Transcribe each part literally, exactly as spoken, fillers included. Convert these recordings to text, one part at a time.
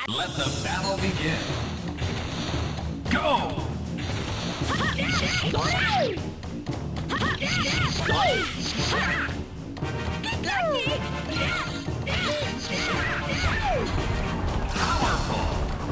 Let the battle begin. Go! Powerful!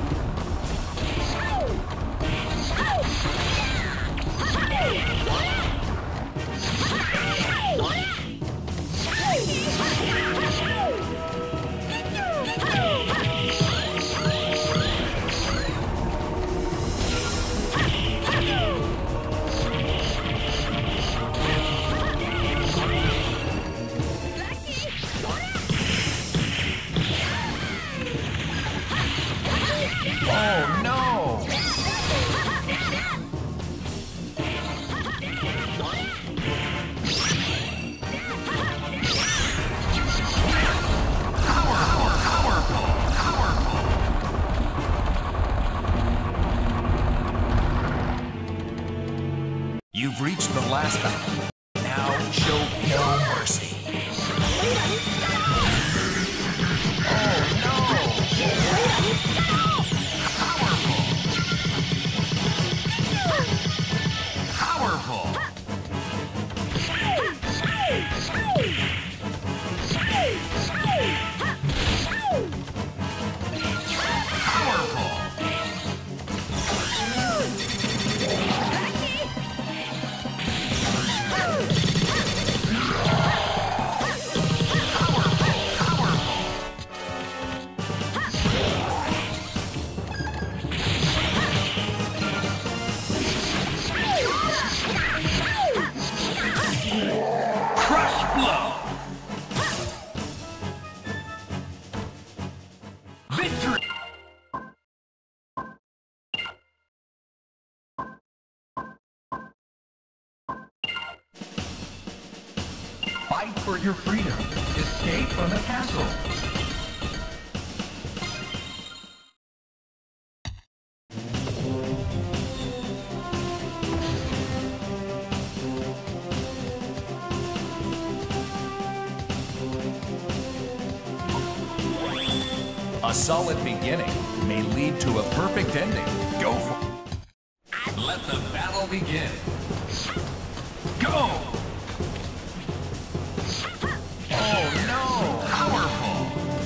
Oh no! Powerful, powerful, powerful. You've reached the last battle. Now show no mercy. Oh no! Powerful! Crush blow! Victory! Fight for your freedom. Escape from the castle. A solid beginning may lead to a perfect ending. Go for it. Let the battle begin. Go! Oh no! Powerful!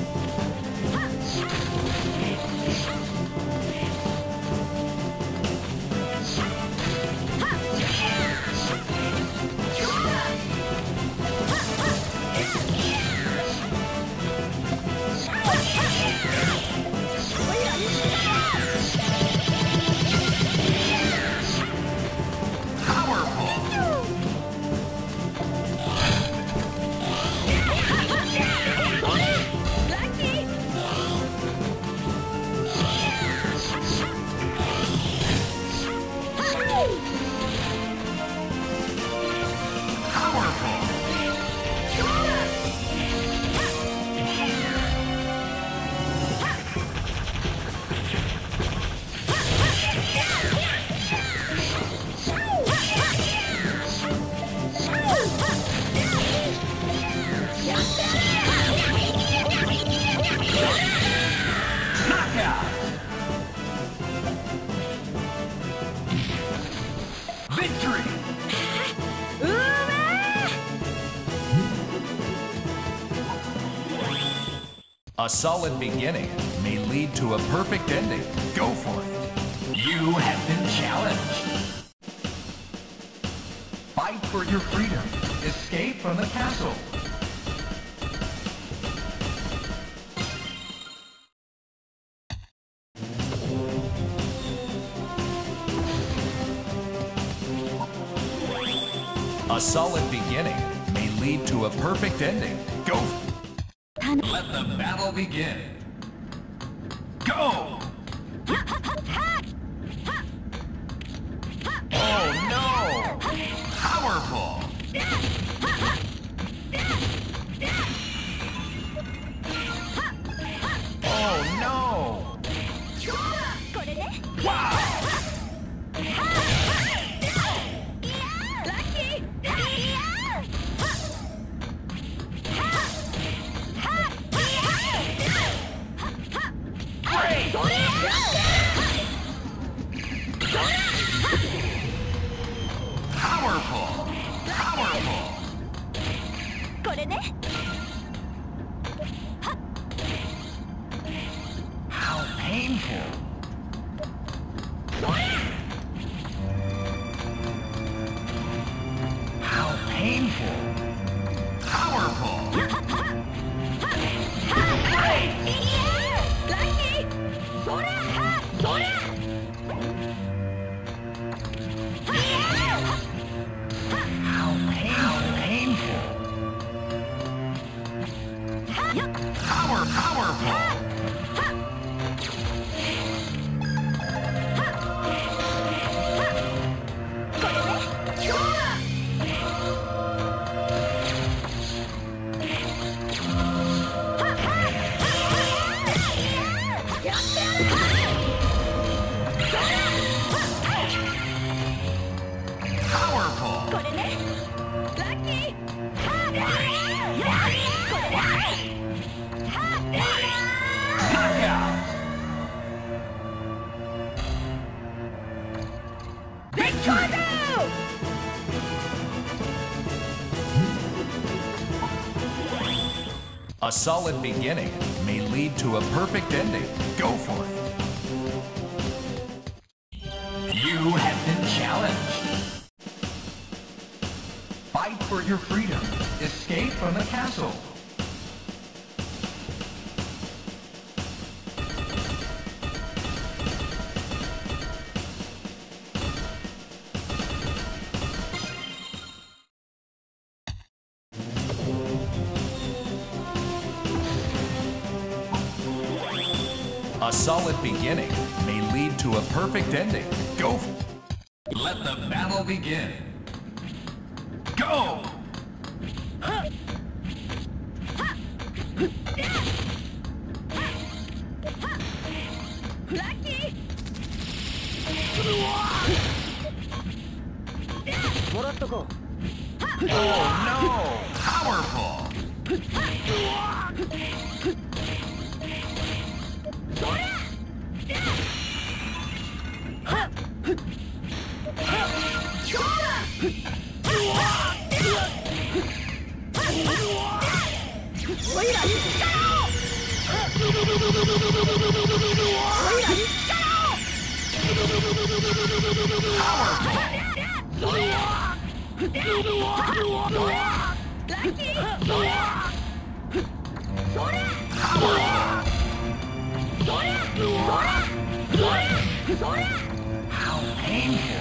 Victory! A solid beginning may lead to a perfect ending. Go for it. You have been challenged. Fight for your freedom. Escape from the castle. A solid beginning may lead to a perfect ending. Go. Let the battle begin. Go! Oh no! Powerful! Oh no! Wow! Great! painful! How painful! Powerful! Great! How painful! Power, powerful! A solid beginning may lead to a perfect ending. Go for it. You have been challenged. Fight for your freedom. Escape from the castle. A solid beginning may lead to a perfect ending. Go. Let the battle begin. Go! Oh no! Powerful! How painful!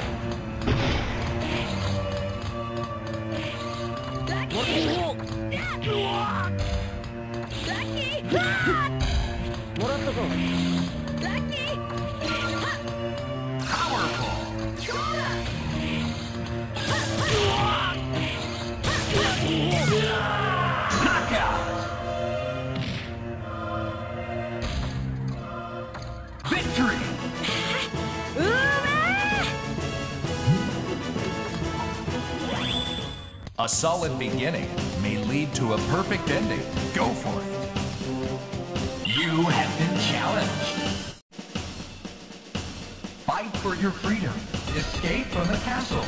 Powerful! Knockout! Victory! A solid beginning may lead to a perfect ending. Go for it. You have been challenged. Fight for your freedom. Escape from the castle.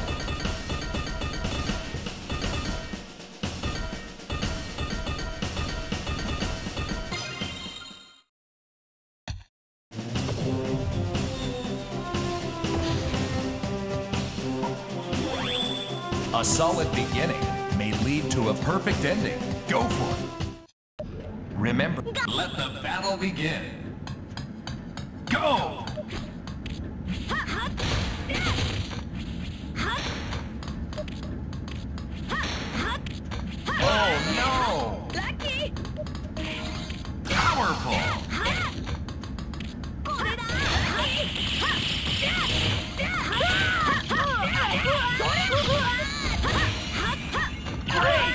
A solid beginning may lead to a perfect ending. Go for it. Remember, let the battle begin. Go! Oh no! Powerful! Great!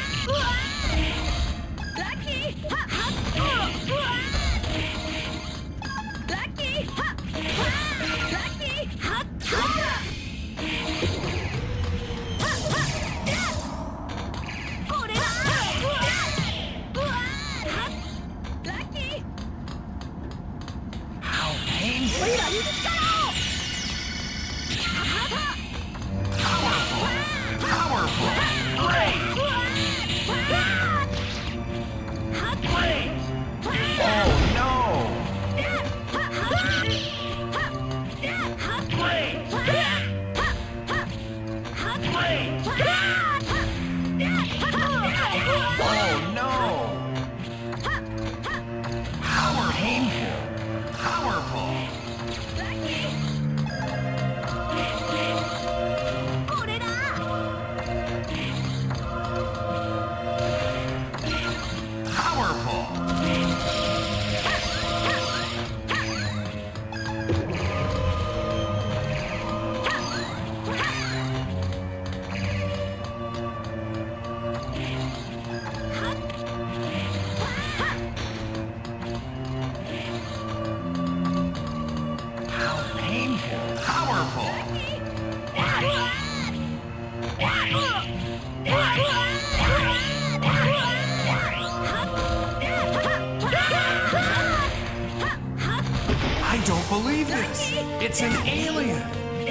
this? It's an alien!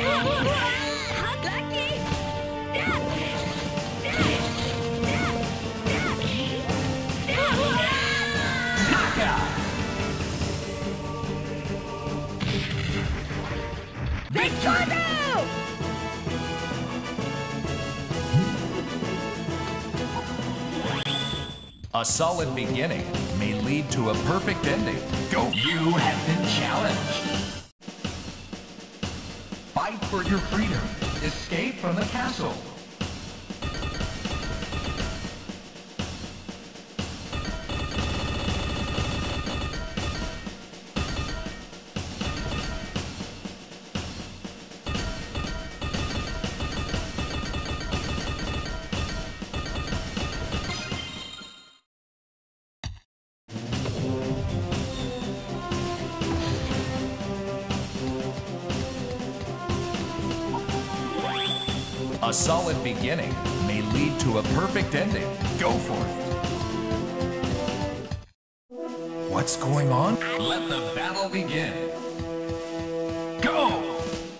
Knockout! Victory! A solid beginning may lead to a perfect ending. Go! You have been challenged. Fight for your freedom. Escape from the castle. A solid beginning may lead to a perfect ending. Go for it. What's going on? Let the battle begin. Go!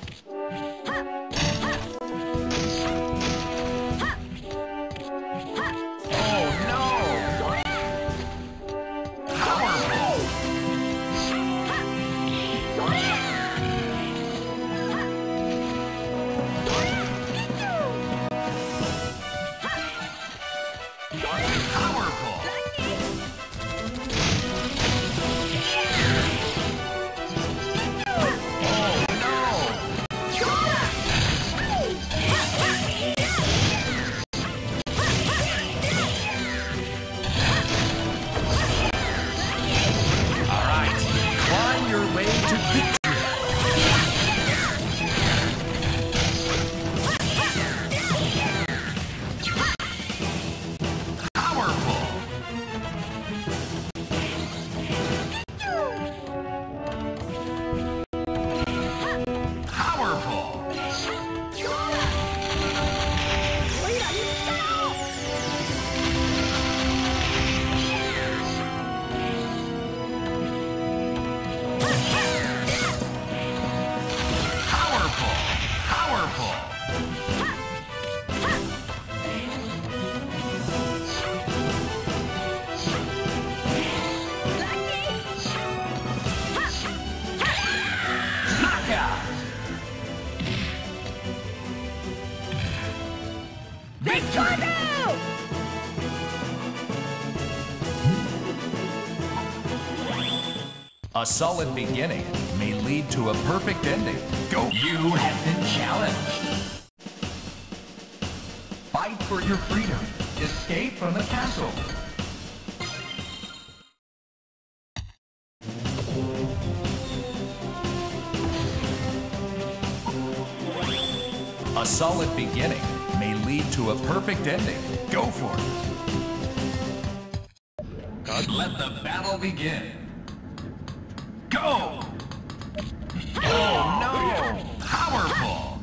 A solid beginning may lead to a perfect ending. Go! You have been challenged. Fight for your freedom. Escape from the castle. A solid beginning may lead to a perfect ending. Go for it. Let the battle begin. Go! Oh no! Powerful!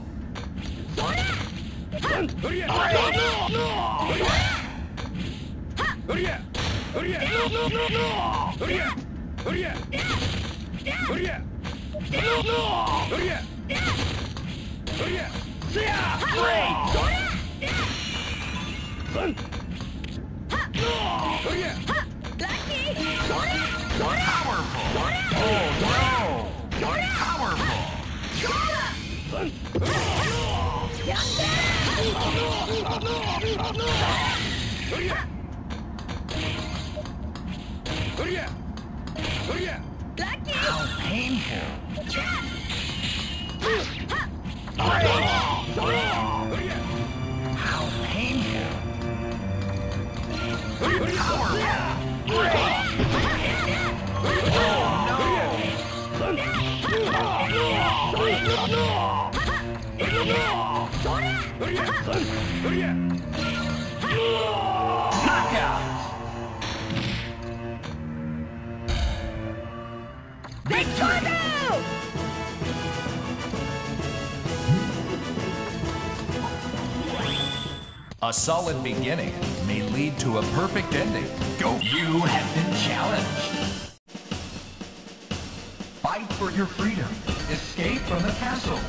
How painful! How painful! Knockout! Victory! A solid beginning may lead to a perfect ending. Go! You have been challenged. Fight for your freedom. Escape from the castle.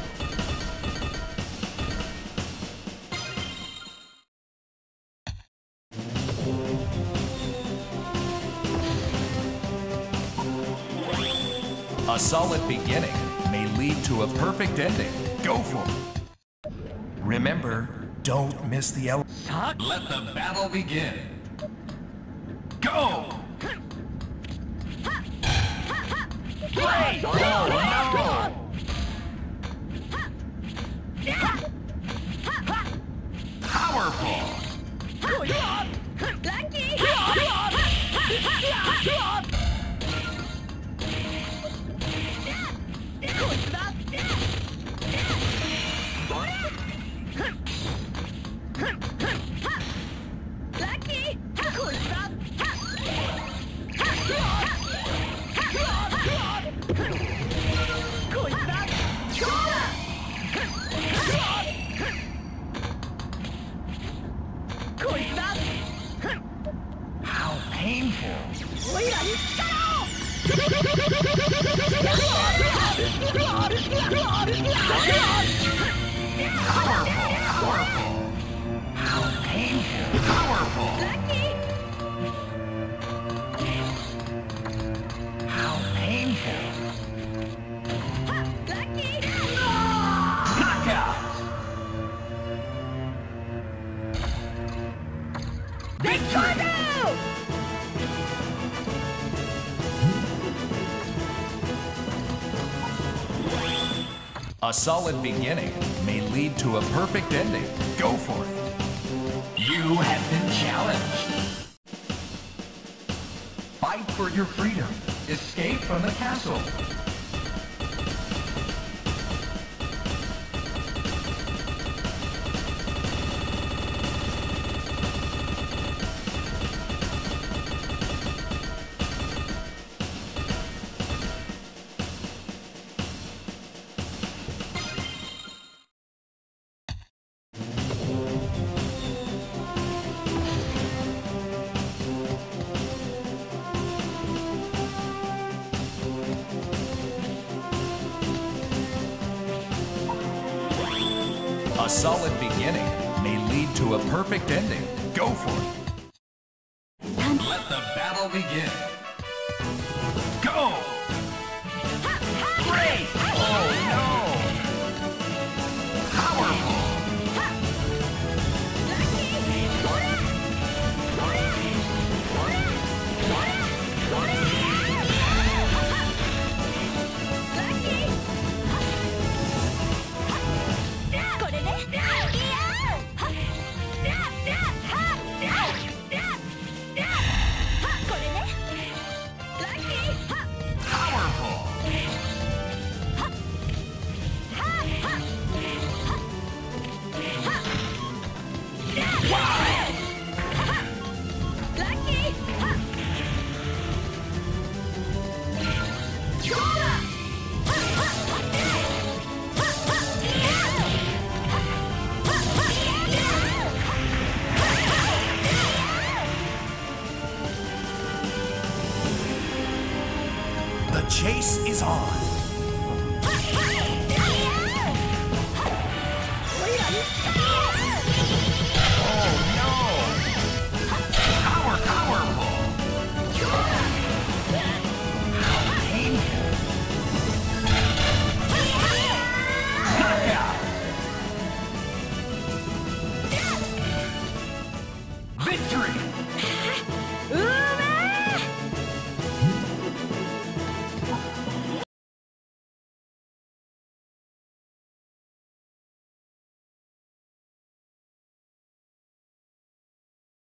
A solid beginning may lead to a perfect ending. Go for it. Remember, don't miss the ele- Let the battle begin. Go! Great! Oh, no! Powerful! How painful! Powerful! Powerful! How painful! Powerful! How painful! Knockout! Victory! A solid beginning may lead to a perfect ending. Go for it. You have been challenged. Fight for your freedom. Escape from the castle. A solid beginning may lead to a perfect ending. Go for it. Let the battle begin. Go! Great! Oh no! Powerful! The chase is on.